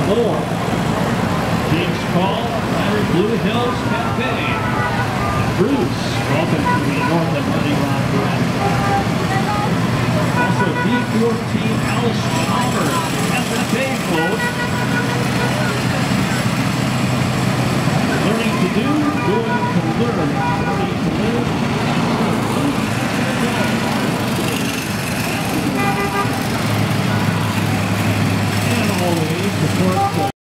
4. James Call, Blue Hills Cafe. Bruce, welcome to the Northland